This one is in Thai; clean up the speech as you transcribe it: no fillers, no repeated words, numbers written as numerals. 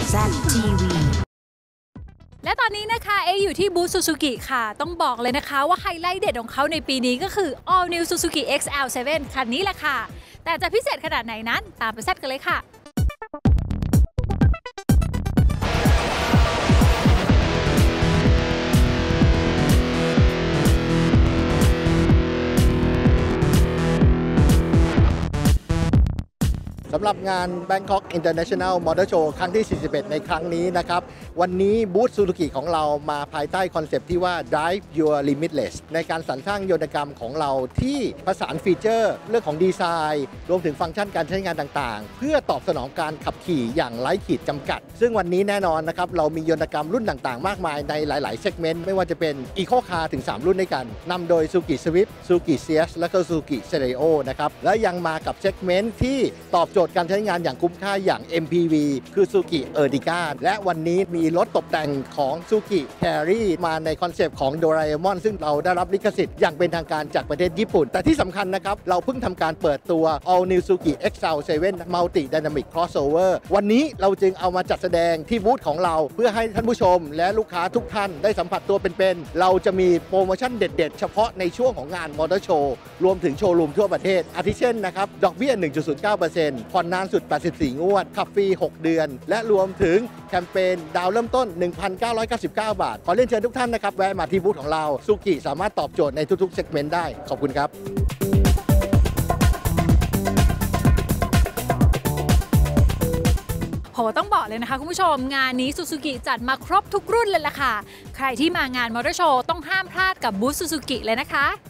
ZTV และตอนนี้นะคะอยู่ที่บูธ Suzuki ค่ะต้องบอกเลยนะคะว่าไฮไลท์เด็ดของเขาในปีนี้ก็คือ All New Suzuki XL7 คันนี้แหละค่ะแต่จะพิเศษขนาดไหนนั้นตามไปแซดกันเลยค่ะสำหรับงาน Bangkok International Motor Show ครั้งที่ 41 ในครั้งนี้นะครับวันนี้บูธ Suzuki ของเรามาภายใต้คอนเซปต์ที่ว่า Drive Your Limitless ในการสรรสร้างยนตกรรมของเราที่ผสานฟีเจอร์เรื่องของดีไซน์รวมถึงฟังก์ชันการใช้งานต่างๆเพื่อตอบสนองการขับขี่อย่างไร้ขีดจำกัดซึ่งวันนี้แน่นอนนะครับเรามียนตกรรมรุ่นต่างๆมากมายในหลายๆเซกเมนต์ไม่ว่าจะเป็น Eco Car ถึง 3 รุ่นด้วยกันนำโดย Suzuki Swift Suzuki CS และก็ Suzuki Stereo นะครับและยังมากับเซกเมนต์ที่ตอบโจทย์การใช้งานอย่างคุ้มค่าอย่าง MPV คือ Suzuki Ertiga และวันนี้มีรถตกแต่งของ Suzuki Carry มาในคอนเซปต์ของโดราเอมอนซึ่งเราได้รับลิขสิทธิ์อย่างเป็นทางการจากประเทศญี่ปุ่นแต่ที่สำคัญนะครับเราเพิ่งทำการเปิดตัว All New Suzuki XL7 Multi Dynamic Crossover วันนี้เราจึงเอามาจัดแสดงที่บูธของเราเพื่อให้ท่านผู้ชมและลูกค้าทุกท่านได้สัมผัสตัวเป็นๆเราจะมีโปรโมชั่นเด็ดๆเฉพาะในช่วงของงานมอเตอร์โชว์รวมถึงโชว์รูมทั่วประเทศอาทิเช่นนะครับดอกเบี้ย 1.09% ผ่อนนานสุด84 งวดขับฟรี 6 เดือนและรวมถึงแคมเปญดาวเริ่มต้น 1,999 บาทขอเรียนเชิญทุกท่านนะครับแวะมาที่บูธของเราซูกิสามารถตอบโจทย์ในทุกๆเซกเมนต์ได้ขอบคุณครับโหต้องบอกเลยนะคะคุณผู้ชมงานนี้ Suzuki จัดมาครบทุกรุ่นเลยล่ะค่ะใครที่มางานมอเตอร์โชว์ต้องห้ามพลาดกับบูธ Suzuki เลยนะคะ